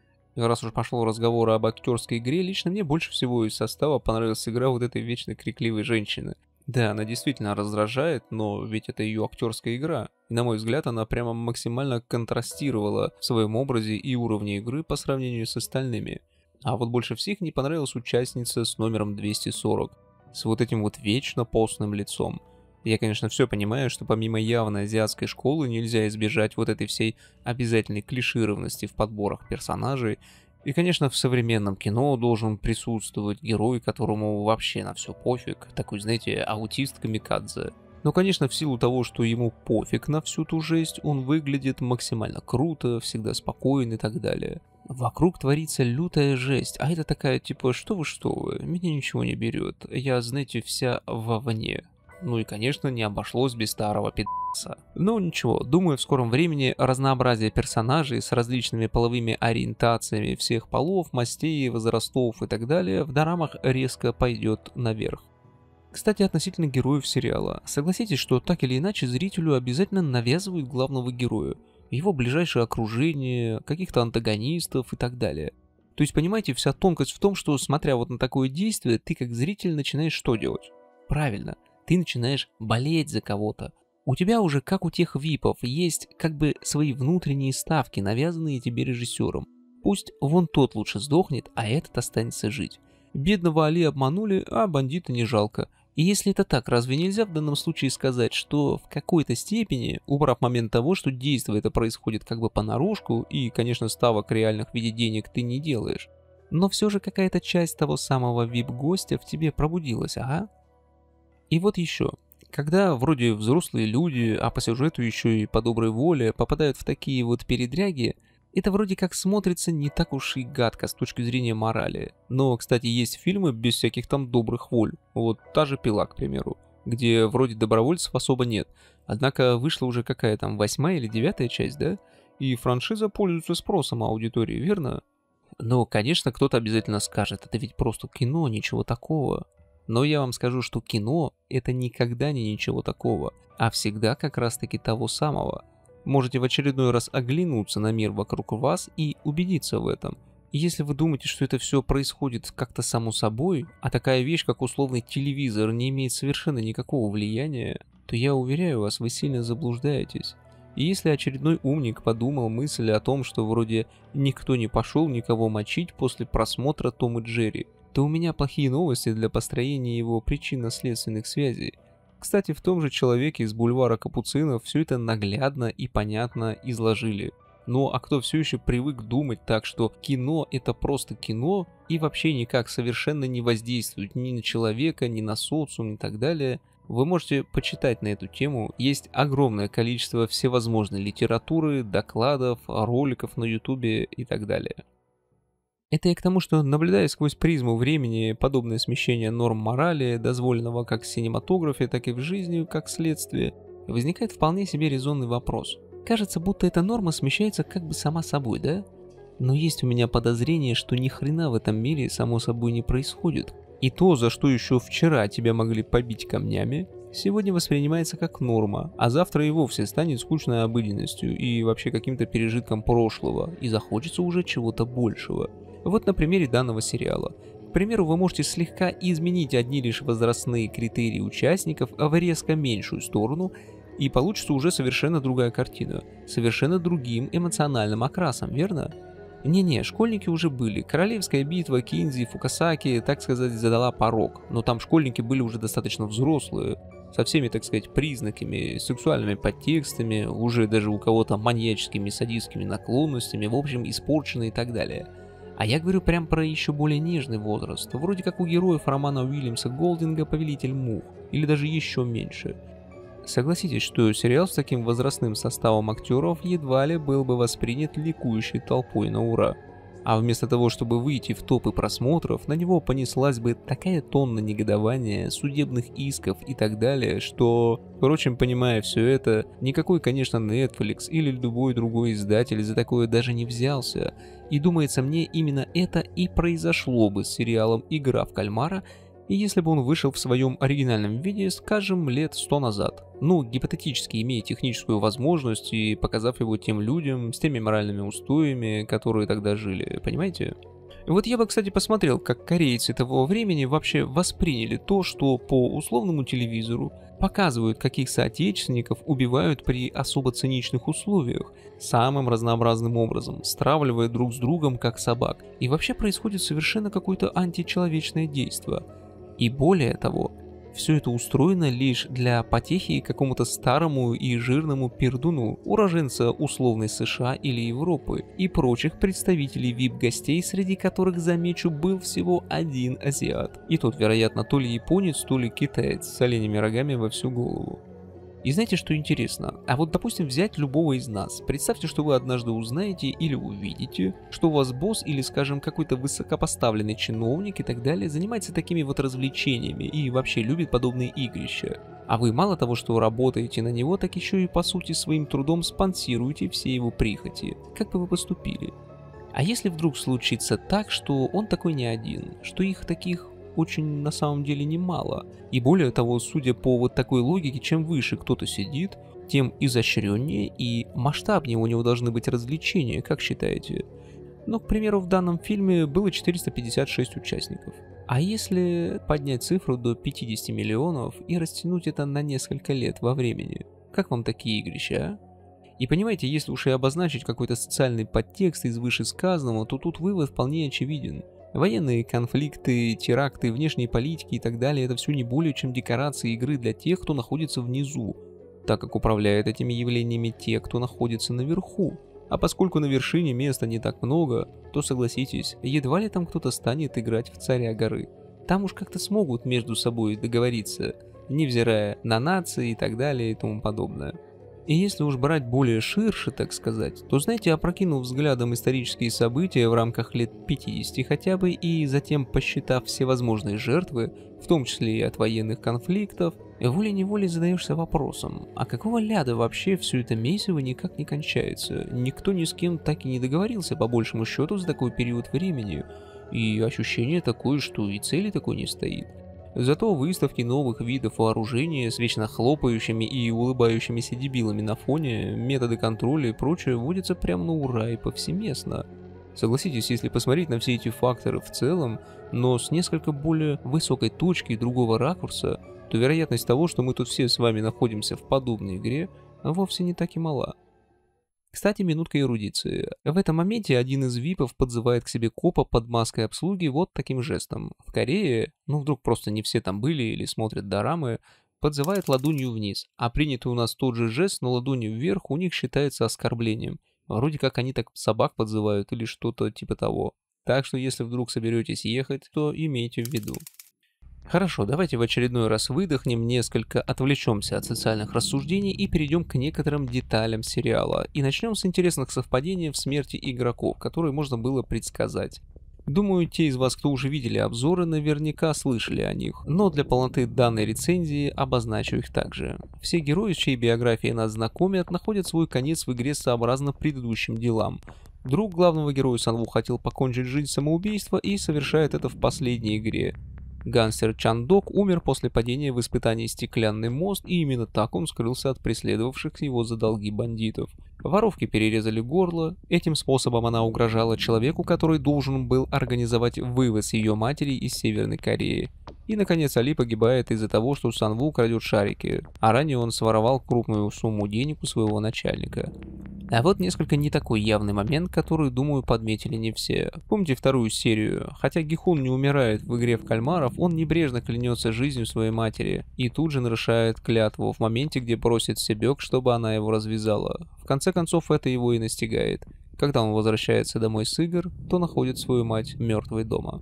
Раз уж пошел разговор об актерской игре, лично мне больше всего из состава понравилась игра вот этой вечно крикливой женщины. Да, она действительно раздражает, но ведь это ее актерская игра. И на мой взгляд, она прямо максимально контрастировала в своем образе и уровне игры по сравнению с остальными. А вот больше всех не понравилась участница с номером двести сорок, с вот этим вот вечно постным лицом. Я, конечно, все понимаю, что помимо явной азиатской школы нельзя избежать вот этой всей обязательной клишированности в подборах персонажей. И, конечно, в современном кино должен присутствовать герой, которому вообще на все пофиг, такой, знаете, аутист-камикадзе. Но, конечно, в силу того, что ему пофиг на всю ту жесть, он выглядит максимально круто, всегда спокоен и так далее. Вокруг творится лютая жесть, а это такая типа, что вы, что вы, меня ничего не берет, я, знаете, вся вовне. Ну и, конечно, не обошлось без старого пи***ца. Но ничего, думаю, в скором времени разнообразие персонажей с различными половыми ориентациями всех полов, мастей, возрастов и так далее в дорамах резко пойдет наверх. Кстати, относительно героев сериала. Согласитесь, что так или иначе зрителю обязательно навязывают главного героя, его ближайшее окружение, каких-то антагонистов и так далее. То есть, понимаете, вся тонкость в том, что, смотря вот на такое действие, ты как зритель начинаешь что делать? Правильно, ты начинаешь болеть за кого-то. У тебя уже, как у тех випов, есть как бы свои внутренние ставки, навязанные тебе режиссером. Пусть вон тот лучше сдохнет, а этот останется жить. Бедного Али обманули, а бандита не жалко. И если это так, разве нельзя в данном случае сказать, что в какой-то степени, убрав момент того, что действие это происходит как бы понарошку, и, конечно, ставок реальных в виде денег ты не делаешь, но все же какая-то часть того самого вип-гостя в тебе пробудилась, ага? И вот еще. Когда вроде взрослые люди, а по сюжету еще и по доброй воле, попадают в такие вот передряги, это вроде как смотрится не так уж и гадко с точки зрения морали. Но, кстати, есть фильмы без всяких там добрых воль. Вот та же «Пила», к примеру, где вроде добровольцев особо нет. Однако вышла уже какая там восьмая или девятая часть, да? И франшиза пользуется спросом аудитории, верно? Но, конечно, кто-то обязательно скажет, это ведь просто кино, ничего такого. Но я вам скажу, что кино — это никогда не ничего такого, а всегда как раз-таки того самого. Можете в очередной раз оглянуться на мир вокруг вас и убедиться в этом. И если вы думаете, что это все происходит как-то само собой, а такая вещь, как условный телевизор, не имеет совершенно никакого влияния, то я уверяю вас, вы сильно заблуждаетесь. И если очередной умник подумал мысль о том, что вроде никто не пошел никого мочить после просмотра Том и Джерри, то у меня плохие новости для построения его причинно-следственных связей. Кстати, в том же «Человеке» из бульвара Капуцинов все это наглядно и понятно изложили. Ну а кто все еще привык думать так, что кино — это просто кино и вообще никак совершенно не воздействует ни на человека, ни на социум и так далее, вы можете почитать на эту тему. Есть огромное количество всевозможной литературы, докладов, роликов на ютубе и так далее. Это я к тому, что, наблюдая сквозь призму времени подобное смещение норм морали, дозволенного как в синематографе, так и в жизни, как следствие, возникает вполне себе резонный вопрос. Кажется, будто эта норма смещается как бы сама собой, да? Но есть у меня подозрение, что ни хрена в этом мире само собой не происходит. И то, за что еще вчера тебя могли побить камнями, сегодня воспринимается как норма, а завтра и вовсе станет скучной обыденностью и вообще каким-то пережитком прошлого, и захочется уже чего-то большего. Вот на примере данного сериала. К примеру, вы можете слегка изменить одни лишь возрастные критерии участников в резко меньшую сторону, и получится уже совершенно другая картина, совершенно другим эмоциональным окрасом, верно? Не-не, школьники уже были. Королевская битва, Кинзи, Фукасаки, так сказать, задала порог. Но там школьники были уже достаточно взрослые, со всеми, так сказать, признаками, сексуальными подтекстами, уже даже у кого-то маньяческими, садистскими наклонностями, в общем, испорченные и так далее. А я говорю прям про еще более нежный возраст, вроде как у героев романа Уильямса Голдинга «Повелитель мух», или даже еще меньше. Согласитесь, что сериал с таким возрастным составом актеров едва ли был бы воспринят ликующей толпой на ура. А вместо того, чтобы выйти в топы просмотров, на него понеслась бы такая тонна негодования, судебных исков и так далее, что, впрочем, понимая все это, никакой, конечно, Netflix или любой другой издатель за такое даже не взялся. И думается мне, именно это и произошло бы с сериалом «Игра в кальмара», и если бы он вышел в своем оригинальном виде, скажем, лет сто назад. Ну, гипотетически имея техническую возможность и показав его тем людям с теми моральными устоями, которые тогда жили, понимаете? Вот я бы, кстати, посмотрел, как корейцы того времени вообще восприняли то, что по условному телевизору показывают, как их соотечественников убивают при особо циничных условиях, самым разнообразным образом, стравливая друг с другом как собак. И вообще происходит совершенно какое-то античеловечное действие. И более того, все это устроено лишь для потехи какому-то старому и жирному пердуну, уроженца условной США или Европы, и прочих представителей ви ай пи-гостей, среди которых, замечу, был всего один азиат. И тот, вероятно, то ли японец, то ли китаец с оленями рогами во всю голову. И знаете, что интересно? А вот, допустим, взять любого из нас. Представьте, что вы однажды узнаете или увидите, что у вас босс или, скажем, какой-то высокопоставленный чиновник и так далее занимается такими вот развлечениями и вообще любит подобные игрища. А вы мало того, что работаете на него, так еще и по сути своим трудом спонсируете все его прихоти. Как бы вы поступили? А если вдруг случится так, что он такой не один, что их таких очень на самом деле немало. И более того, судя по вот такой логике, чем выше кто-то сидит, тем изощреннее и масштабнее у него должны быть развлечения, как считаете? Ну, к примеру, в данном фильме было четыреста пятьдесят шесть участников. А если поднять цифру до пятидесяти миллионов и растянуть это на несколько лет во времени? Как вам такие игрища, а? И понимаете, если уж и обозначить какой-то социальный подтекст из вышесказанного, то тут вывод вполне очевиден. Военные конфликты, теракты, внешние политики и так далее — это все не более чем декорации игры для тех, кто находится внизу, так как управляют этими явлениями те, кто находится наверху. А поскольку на вершине места не так много, то, согласитесь, едва ли там кто-то станет играть в царя горы. Там уж как-то смогут между собой договориться, невзирая на нации и так далее и тому подобное. И если уж брать более ширше, так сказать, то, знаете, опрокинув взглядом исторические события в рамках лет пятидесяти хотя бы, и затем посчитав все возможные жертвы, в том числе и от военных конфликтов, волей-неволей задаешься вопросом, а какого ляда вообще все это месиво никак не кончается? Никто ни с кем так и не договорился по большему счету за такой период времени, и ощущение такое, что и цели такой не стоит. Зато выставки новых видов вооружения с вечно хлопающими и улыбающимися дебилами на фоне, методы контроля и прочее вводятся прямо на ура и повсеместно. Согласитесь, если посмотреть на все эти факторы в целом, но с несколько более высокой точки и другого ракурса, то вероятность того, что мы тут все с вами находимся в подобной игре, вовсе не так и мала. Кстати, минутка эрудиции. В этом моменте один из випов подзывает к себе копа под маской обслуги вот таким жестом. В Корее, ну вдруг просто не все там были или смотрят дорамы, подзывает ладонью вниз, а принятый у нас тот же жест, но ладонью вверх у них считается оскорблением. Вроде как они так собак подзывают или что-то типа того. Так что если вдруг соберетесь ехать, то имейте в виду. Хорошо, давайте в очередной раз выдохнем, несколько отвлечемся от социальных рассуждений и перейдем к некоторым деталям сериала. И начнем с интересных совпадений в смерти игроков, которые можно было предсказать. Думаю, те из вас, кто уже видели обзоры, наверняка слышали о них, но для полноты данной рецензии обозначу их также. Все герои, с чьей биографией нас знакомят, находят свой конец в игре сообразно предыдущим делам. Друг главного героя Санву хотел покончить жизнь самоубийством и совершает это в последней игре. Гангстер Чан Док умер после падения в испытании «Стеклянный мост», и именно так он скрылся от преследовавших его за долги бандитов. Воровке перерезали горло, этим способом она угрожала человеку, который должен был организовать вывоз ее матери из Северной Кореи. И, наконец, Али погибает из-за того, что Санву крадет шарики, а ранее он своровал крупную сумму денег у своего начальника. А вот несколько не такой явный момент, который, думаю, подметили не все. Помните вторую серию? Хотя Гихун не умирает в игре в кальмаров, он небрежно клянется жизнью своей матери и тут же нарушает клятву в моменте, где просит Себек, чтобы она его развязала. В конце концов, это его и настигает. Когда он возвращается домой с игр, то находит свою мать мертвой дома.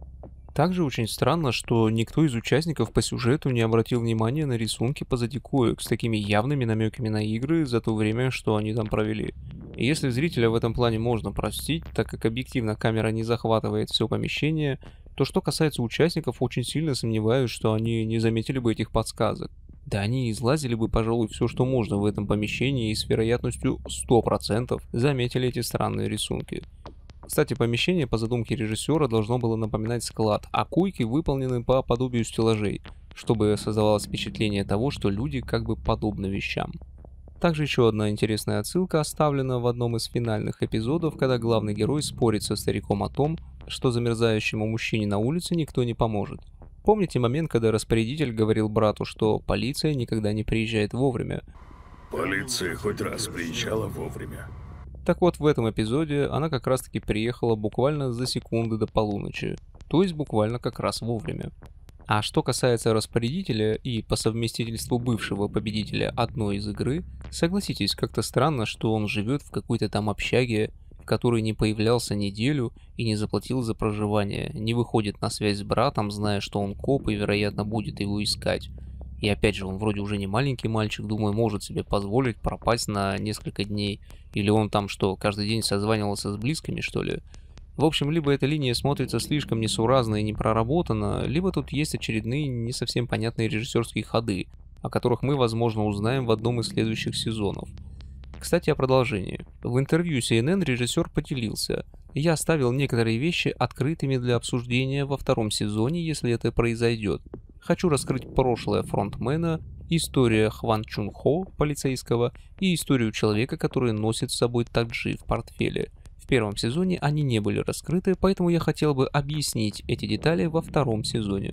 Также очень странно, что никто из участников по сюжету не обратил внимания на рисунки позади коек с такими явными намеками на игры за то время, что они там провели. И если зрителя в этом плане можно простить, так как объективно камера не захватывает все помещение, то что касается участников, очень сильно сомневаюсь, что они не заметили бы этих подсказок. Да они излазили бы, пожалуй, все, что можно в этом помещении и с вероятностью сто процентов заметили эти странные рисунки. Кстати, помещение по задумке режиссера должно было напоминать склад, а койки выполнены по подобию стеллажей, чтобы создавалось впечатление того, что люди как бы подобны вещам. Также еще одна интересная отсылка оставлена в одном из финальных эпизодов, когда главный герой спорит со стариком о том, что замерзающему мужчине на улице никто не поможет. Помните момент, когда распорядитель говорил брату, что полиция никогда не приезжает вовремя? Полиция хоть раз приезжала вовремя. Так вот, в этом эпизоде она как раз таки приехала буквально за секунды до полуночи, то есть буквально как раз вовремя. А что касается распорядителя и по совместительству бывшего победителя одной из игры, согласитесь, как-то странно, что он живет в какой-то там общаге, в которой не появлялся неделю и не заплатил за проживание, не выходит на связь с братом, зная, что он коп и, вероятно, будет его искать. И опять же, он вроде уже не маленький мальчик, думаю, может себе позволить пропасть на несколько дней. Или он там что, каждый день созванивался с близкими, что ли? В общем, либо эта линия смотрится слишком несуразно и не проработана, либо тут есть очередные не совсем понятные режиссерские ходы, о которых мы, возможно, узнаем в одном из следующих сезонов. Кстати, о продолжении. В интервью си эн эн режиссер поделился: «Я оставил некоторые вещи открытыми для обсуждения во втором сезоне, если это произойдет. Хочу раскрыть прошлое фронтмена, историю Хван Чун Хо, полицейского, и историю человека, который носит с собой таджи в портфеле. В первом сезоне они не были раскрыты, поэтому я хотел бы объяснить эти детали во втором сезоне».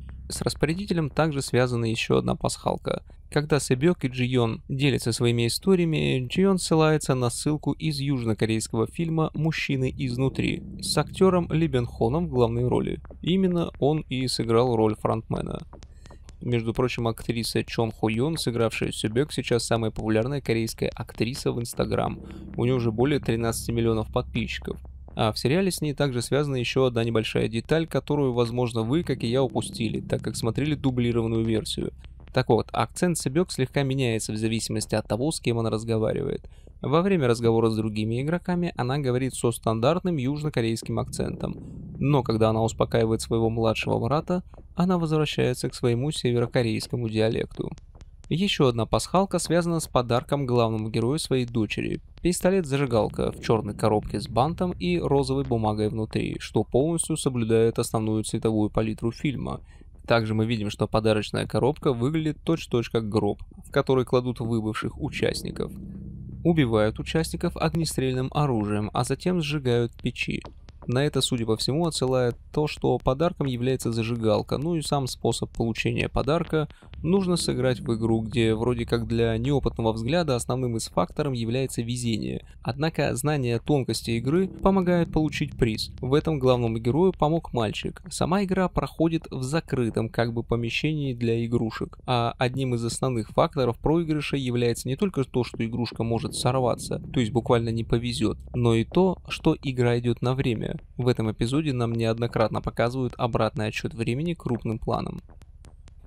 С распорядителем также связана еще одна пасхалка. Когда Себек и Джион делятся своими историями, Джион ссылается на ссылку из южнокорейского фильма «Мужчины изнутри» с актером Ли Бен Хоном в главной роли. Именно он и сыграл роль фронтмена. Между прочим, актриса Чон Хо Йон, сыгравшая Себек, сейчас самая популярная корейская актриса в Инстаграм. У нее уже более тринадцати миллионов подписчиков. А в сериале с ней также связана еще одна небольшая деталь, которую, возможно, вы, как и я, упустили, так как смотрели дублированную версию. Так вот, акцент Себек слегка меняется в зависимости от того, с кем она разговаривает. Во время разговора с другими игроками она говорит со стандартным южнокорейским акцентом, но когда она успокаивает своего младшего брата, она возвращается к своему северокорейскому диалекту. Еще одна пасхалка связана с подарком главному герою своей дочери. Пистолет-зажигалка в черной коробке с бантом и розовой бумагой внутри, что полностью соблюдает основную цветовую палитру фильма. Также мы видим, что подарочная коробка выглядит точь-в-точь как гроб, в который кладут выбывших участников. Убивают участников огнестрельным оружием, а затем сжигают в печи. На это, судя по всему, отсылает то, что подарком является зажигалка, ну и сам способ получения подарка нужно сыграть в игру, где вроде как для неопытного взгляда основным из факторов является везение. Однако знание тонкости игры помогает получить приз. В этом главному герою помог мальчик. Сама игра проходит в закрытом как бы помещении для игрушек, а одним из основных факторов проигрыша является не только то, что игрушка может сорваться, то есть буквально не повезет, но и то, что игра идет на время. В этом эпизоде нам неоднократно показывают обратный отсчет времени крупным планом.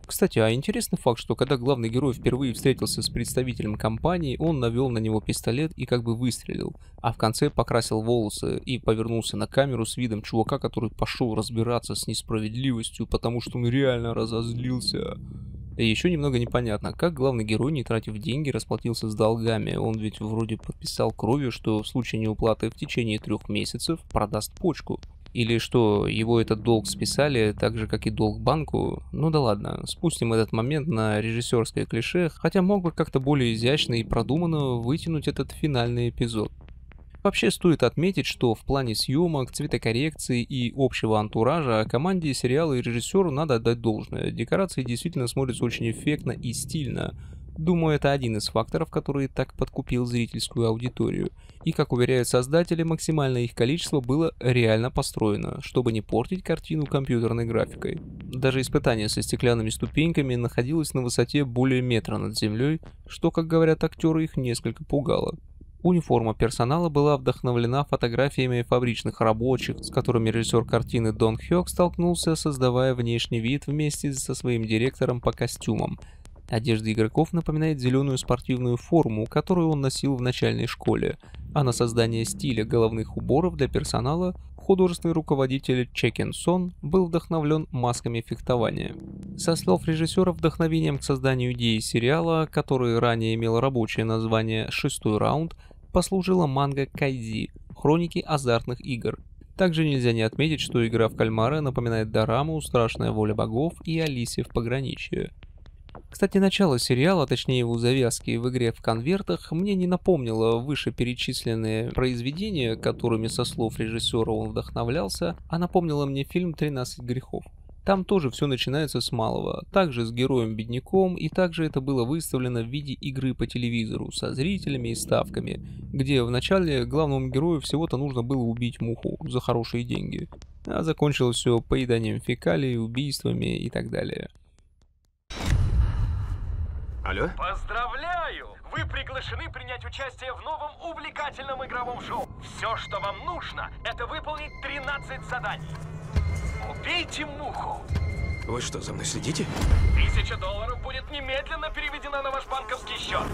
Кстати, а интересный факт, что когда главный герой впервые встретился с представителем компании, он навел на него пистолет и как бы выстрелил, а в конце покрасил волосы и повернулся на камеру с видом чувака, который пошел разбираться с несправедливостью, потому что он реально разозлился. И еще немного непонятно, как главный герой, не тратив деньги, расплатился с долгами. Он ведь вроде подписал кровью, что в случае неуплаты в течение трех месяцев продаст почку. Или что его этот долг списали так же, как и долг банку. Ну да ладно, спустим этот момент на режиссерское клише, хотя мог бы как-то более изящно и продуманно вытянуть этот финальный эпизод. Вообще стоит отметить, что в плане съемок, цветокоррекции и общего антуража команде сериала и режиссеру надо отдать должное. Декорации действительно смотрятся очень эффектно и стильно. Думаю, это один из факторов, который так подкупил зрительскую аудиторию. И, как уверяют создатели, максимальное их количество было реально построено, чтобы не портить картину компьютерной графикой. Даже испытание со стеклянными ступеньками находилось на высоте более метра над землей, что, как говорят актеры, их несколько пугало. Униформа персонала была вдохновлена фотографиями фабричных рабочих, с которыми режиссер картины Дон Хёк столкнулся, создавая внешний вид вместе со своим директором по костюмам. Одежда игроков напоминает зеленую спортивную форму, которую он носил в начальной школе, а на создание стиля головных уборов для персонала художественный руководитель Че Кен Сон был вдохновлен масками фехтования. Со слов режиссера, вдохновением к созданию идеи сериала, который ранее имел рабочее название «Шестой раунд», послужила манга Кайдзи «Хроники азартных игр». Также нельзя не отметить, что игра в кальмара напоминает дораму «Страшная воля богов» и «Алисе в пограничье». Кстати, начало сериала, точнее его завязки в игре в конвертах, мне не напомнило вышеперечисленные произведения, которыми со слов режиссера он вдохновлялся, а напомнило мне фильм «тринадцать грехов». Там тоже все начинается с малого, также с героем-бедняком, и также это было выставлено в виде игры по телевизору со зрителями и ставками, где вначале главному герою всего-то нужно было убить муху за хорошие деньги, а закончилось все поеданием фекалий, убийствами и так далее. Алло? Поздравляю! Вы приглашены принять участие в новом увлекательном игровом шоу. Все, что вам нужно, это выполнить тринадцать заданий. Убейте муху. Вы что, за мной следите? Тысяча долларов будет немедленно переведена на ваш банковский счет.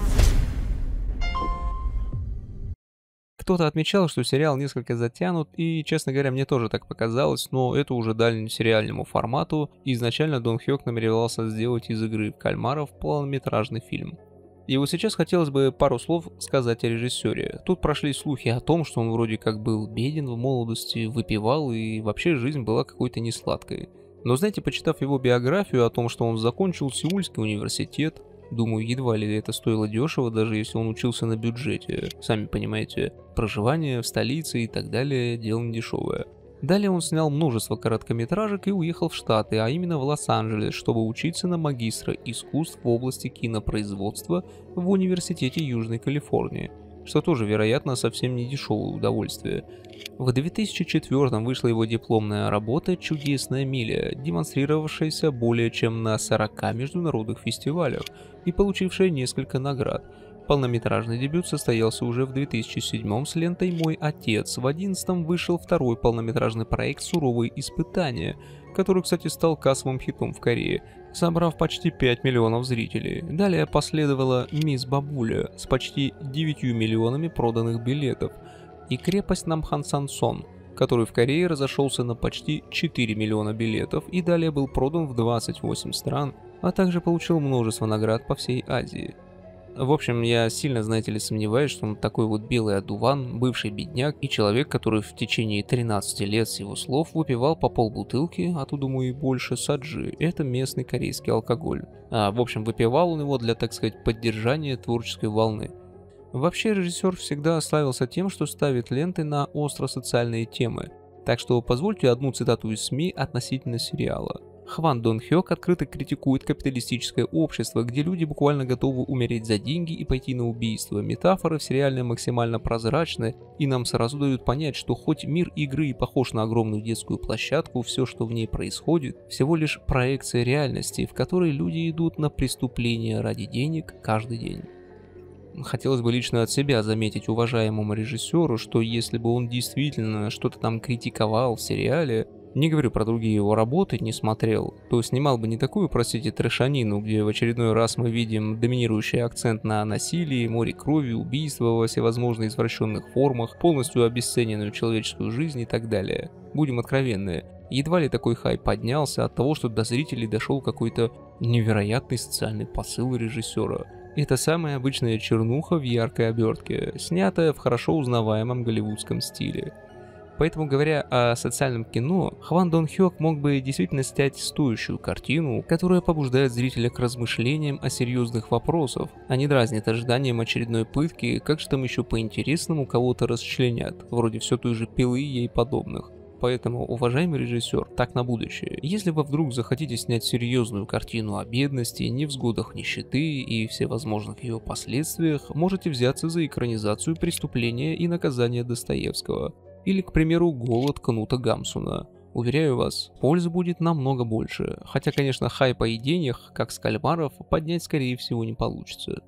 Кто-то отмечал, что сериал несколько затянут, и, честно говоря, мне тоже так показалось, но это уже дальнему сериальному формату, и изначально Дон Хёк намеревался сделать из игры в кальмаров полнометражный фильм. И вот сейчас хотелось бы пару слов сказать о режиссере. Тут прошли слухи о том, что он вроде как был беден в молодости, выпивал, и вообще жизнь была какой-то несладкой. Но знаете, почитав его биографию о том, что он закончил Сеульский университет, думаю, едва ли это стоило дешево, даже если он учился на бюджете. Сами понимаете, проживание в столице и так далее дело не дешевое. Далее он снял множество короткометражек и уехал в Штаты, а именно в Лос-Анджелес, чтобы учиться на магистра искусств в области кинопроизводства в Университете Южной Калифорнии, что тоже, вероятно, совсем не дешевое удовольствие. В две тысячи четвёртом вышла его дипломная работа «Чудесная миля», демонстрировавшаяся более чем на сорока международных фестивалях и получившая несколько наград. Полнометражный дебют состоялся уже в две тысячи седьмом с лентой «Мой отец». В две тысячи одиннадцатом вышел второй полнометражный проект «Суровые испытания», который, кстати, стал кассовым хитом в Корее, собрав почти пять миллионов зрителей. Далее последовала «Мисс Бабуля» с почти девятью миллионами проданных билетов и «Крепость Намхан-Сан-Сон», который в Корее разошелся на почти четыре миллиона билетов и далее был продан в двадцать восемь стран, а также получил множество наград по всей Азии. В общем, я сильно, знаете ли, сомневаюсь, что он такой вот белый одуван, бывший бедняк и человек, который в течение тринадцати лет с его слов выпивал по полбутылки, а то, думаю, и больше саджи. Это местный корейский алкоголь. А, в общем, выпивал он его для, так сказать, поддержания творческой волны. Вообще, режиссер всегда славился тем, что ставит ленты на остро-социальные темы. Так что позвольте одну цитату из СМИ относительно сериала. Хван Дон Хёк открыто критикует капиталистическое общество, где люди буквально готовы умереть за деньги и пойти на убийство. Метафоры в сериале максимально прозрачны, и нам сразу дают понять, что хоть мир игры и похож на огромную детскую площадку, все, что в ней происходит, всего лишь проекция реальности, в которой люди идут на преступления ради денег каждый день. Хотелось бы лично от себя заметить уважаемому режиссеру, что если бы он действительно что-то там критиковал в сериале, Не говорю про другие его работы, не смотрел, то снимал бы не такую, простите, трэшанину, где в очередной раз мы видим доминирующий акцент на насилии, море крови, убийства во всевозможных извращенных формах, полностью обесцененную человеческую жизнь и так далее. Будем откровенны, едва ли такой хайп поднялся от того, что до зрителей дошел какой-то невероятный социальный посыл режиссера. Это самая обычная чернуха в яркой обертке, снятая в хорошо узнаваемом голливудском стиле. Поэтому, говоря о социальном кино, Хван Дон Хёк мог бы действительно снять стоящую картину, которая побуждает зрителя к размышлениям о серьезных вопросах, а не дразнит ожиданием очередной пытки, как же там еще по-интересному кого-то расчленят, вроде все той же Пилы и ей подобных. Поэтому, уважаемый режиссер, так на будущее, если вы вдруг захотите снять серьезную картину о бедности, невзгодах нищеты и всевозможных ее последствиях, можете взяться за экранизацию «Преступления и наказания» Достоевского. Или, к примеру, «Голод» Кнута Гамсуна. Уверяю вас, пользы будет намного больше, хотя, конечно, хайпа и денег, как с кальмаров, поднять скорее всего не получится.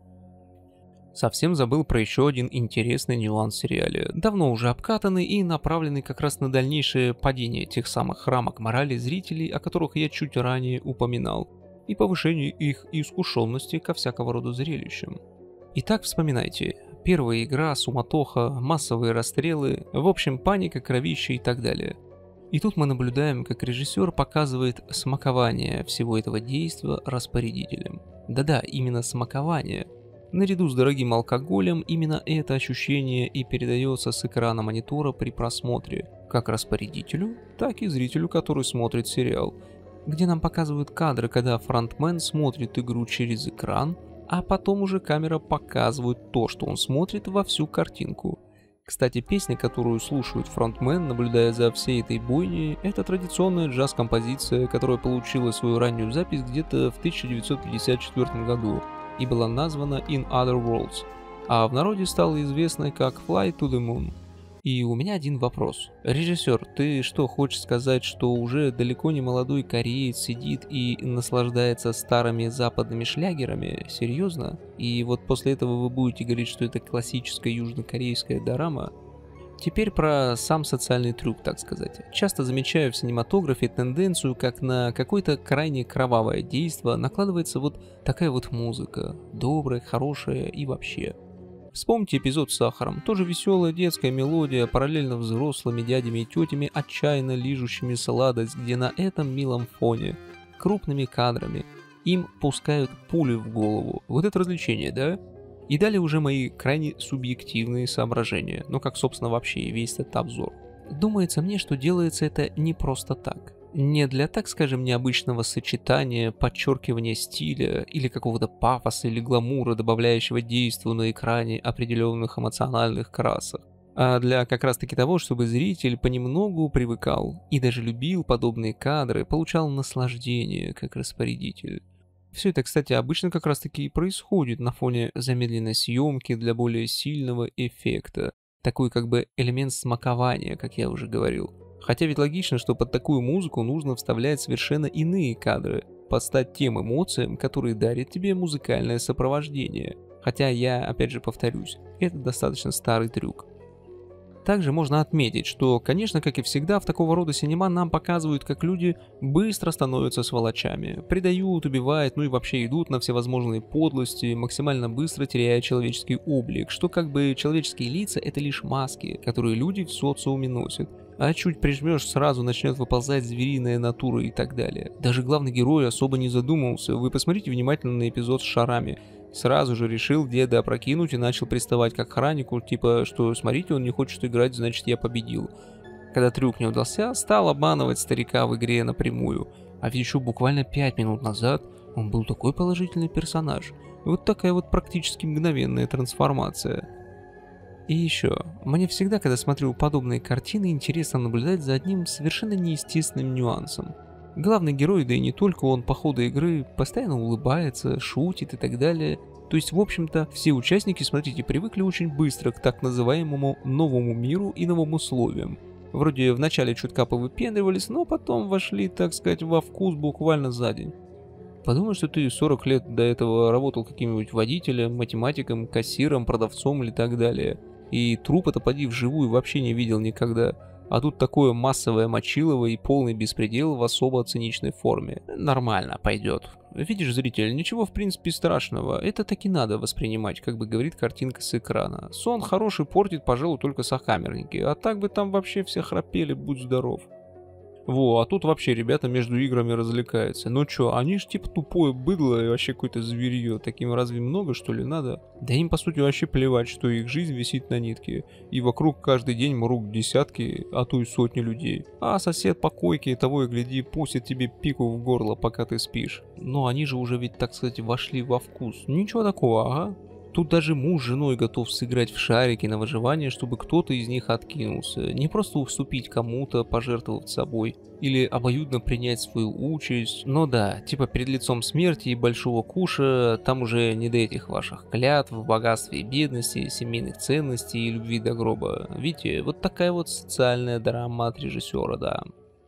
Совсем забыл про еще один интересный нюанс в сериале, давно уже обкатанный и направленный как раз на дальнейшее падение тех самых рамок морали зрителей, о которых я чуть ранее упоминал, и повышение их искушенности ко всякого рода зрелищам. Итак, вспоминайте. Первая игра, суматоха, массовые расстрелы, в общем, паника, кровище и так далее. И тут мы наблюдаем, как режиссер показывает смакование всего этого действия распорядителям. Да-да, именно смакование. Наряду с дорогим алкоголем именно это ощущение и передается с экрана монитора при просмотре, как распорядителю, так и зрителю, который смотрит сериал, где нам показывают кадры, когда фронтмен смотрит игру через экран, а потом уже камера показывает то, что он смотрит, во всю картинку. Кстати, песня, которую слушает фронтмен, наблюдая за всей этой бойней, это традиционная джаз-композиция, которая получила свою раннюю запись где-то в тысяча девятьсот пятьдесят четвёртом году и была названа In Other Worlds, а в народе стала известной как Fly to the Moon. И у меня один вопрос. Режиссер, ты что, хочешь сказать, что уже далеко не молодой кореец сидит и наслаждается старыми западными шлягерами? Серьезно? И вот после этого вы будете говорить, что это классическая южнокорейская дорама? Теперь про сам социальный трюк, так сказать. Часто замечаю в синематографе тенденцию, как на какое-то крайне кровавое действо накладывается вот такая вот музыка. Добрая, хорошая и вообще. Вспомните эпизод с сахаром. Тоже веселая детская мелодия, параллельно взрослыми дядями и тетями, отчаянно лижущими сладость, где на этом милом фоне, крупными кадрами, им пускают пули в голову. Вот это развлечение, да? И далее уже мои крайне субъективные соображения, ну как, собственно, вообще и весь этот обзор. Думается мне, что делается это не просто так. Не для, так скажем, необычного сочетания, подчеркивания стиля или какого-то пафоса или гламура, добавляющего действию на экране определенных эмоциональных красок, а для как раз таки того, чтобы зритель понемногу привыкал и даже любил подобные кадры, получал наслаждение как распорядитель. Все это, кстати, обычно как раз таки и происходит на фоне замедленной съемки для более сильного эффекта, такой как бы элемент смакования, как я уже говорил. Хотя ведь логично, что под такую музыку нужно вставлять совершенно иные кадры, под стать тем эмоциям, которые дарит тебе музыкальное сопровождение. Хотя я, опять же, повторюсь, это достаточно старый трюк. Также можно отметить, что, конечно, как и всегда, в такого рода синема нам показывают, как люди быстро становятся сволочами, предают, убивают, ну и вообще идут на всевозможные подлости, максимально быстро теряя человеческий облик, что как бы человеческие лица — это лишь маски, которые люди в социуме носят. А чуть прижмешь, сразу начнет выползать звериная натура и так далее. Даже главный герой особо не задумывался. Вы посмотрите внимательно на эпизод с шарами. Сразу же решил деда опрокинуть и начал приставать к охраннику, типа, что смотрите, он не хочет играть, значит я победил. Когда трюк не удался, стал обманывать старика в игре напрямую. А ведь еще буквально пять минут назад он был такой положительный персонаж. И вот такая вот практически мгновенная трансформация. И еще, мне всегда, когда смотрю подобные картины, интересно наблюдать за одним совершенно неестественным нюансом. Главный герой, да и не только он, по ходу игры постоянно улыбается, шутит и так далее. То есть, в общем-то, все участники, смотрите, привыкли очень быстро к так называемому новому миру и новым условиям. Вроде вначале чутка повыпендривались, но потом вошли, так сказать, во вкус буквально за день. Подумай, что ты сорок лет до этого работал каким-нибудь водителем, математиком, кассиром, продавцом или так далее. И труп это поди вживую вообще не видел никогда. А тут такое массовое мочилово и полный беспредел в особо циничной форме. Нормально, пойдет. Видишь, зритель, ничего в принципе страшного. Это таки надо воспринимать, как бы говорит картинка с экрана. Сон хороший портит, пожалуй, только сокамерники. А так бы там вообще все храпели, будь здоров. Во, а тут вообще ребята между играми развлекаются. Ну чё, они ж типа тупое быдло и вообще какое-то зверье. Таким разве много, что ли, надо? Да им по сути вообще плевать, что их жизнь висит на нитке. И вокруг каждый день мрук десятки, а то и сотни людей. А сосед по койке того и гляди пустит тебе пику в горло, пока ты спишь. Но они же уже ведь, так сказать, вошли во вкус. Ничего такого, ага. Тут даже муж с женой готов сыграть в шарики на выживание, чтобы кто-то из них откинулся. Не просто уступить кому-то, пожертвовав собой, или обоюдно принять свою участь. Но да, типа перед лицом смерти и большого куша, там уже не до этих ваших клятв, богатстве и бедности, семейных ценностей и любви до гроба. Видите, вот такая вот социальная драма от режиссера, да.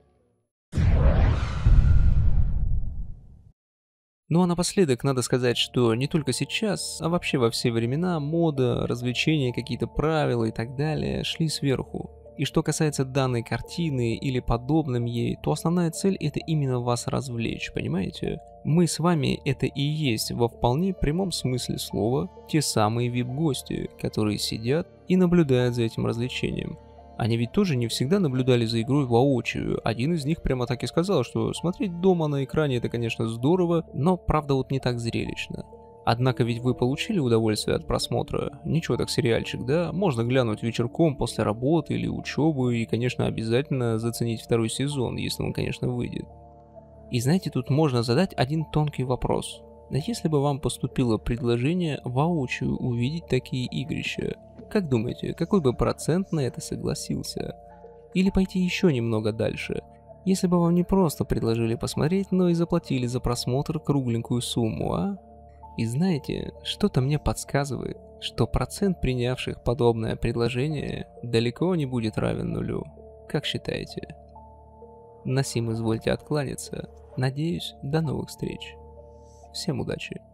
Ну а напоследок надо сказать, что не только сейчас, а вообще во все времена мода, развлечения, какие-то правила и так далее шли сверху. И что касается данной картины или подобным ей, то основная цель это именно вас развлечь, понимаете? Мы с вами это и есть во вполне прямом смысле слова те самые вип-гости, которые сидят и наблюдают за этим развлечением. Они ведь тоже не всегда наблюдали за игрой воочию. Один из них прямо так и сказал, что смотреть дома на экране это, конечно, здорово, но правда вот не так зрелищно. Однако ведь вы получили удовольствие от просмотра. Ничего так сериальчик, да? Можно глянуть вечерком после работы или учебы и, конечно, обязательно заценить второй сезон, если он, конечно, выйдет. И знаете, тут можно задать один тонкий вопрос. А если бы вам поступило предложение воочию увидеть такие игрища, как думаете, какой бы процент на это согласился? Или пойти еще немного дальше? Если бы вам не просто предложили посмотреть, но и заплатили за просмотр кругленькую сумму, а? И знаете, что-то мне подсказывает, что процент принявших подобное предложение далеко не будет равен нулю. Как считаете? На сим извольте откланяться. Надеюсь, до новых встреч. Всем удачи.